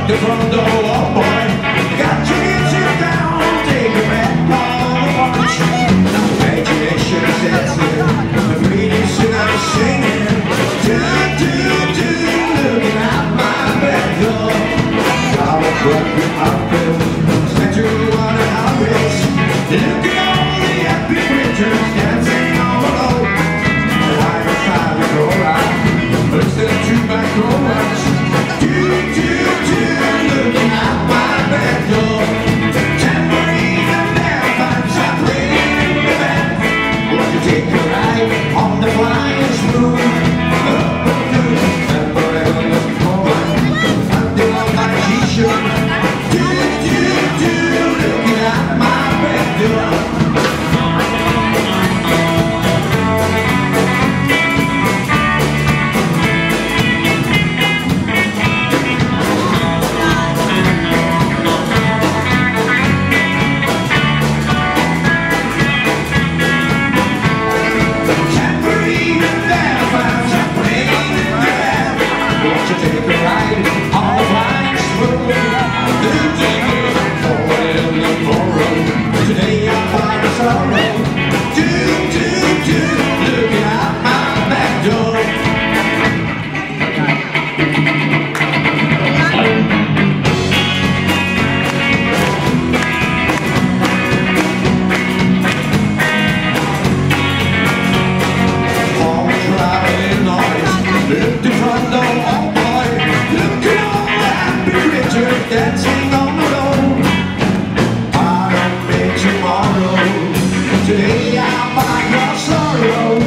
the front door, oh boy. Got you sit down, take a back on the punch. Now imagination sets in, the greatest and I'm singing. Looking out my back door. I was walking up in Centro on a highways. Look at all the happy creatures dancing all alone. I decided to go out, but instead of two back rollers. Looking out my back door. Tambourine and bagpipes are playing in the back. Want to take a ride on the flying spoon? Dancing on the road, I don't make tomorrow. Today I find your sorrow.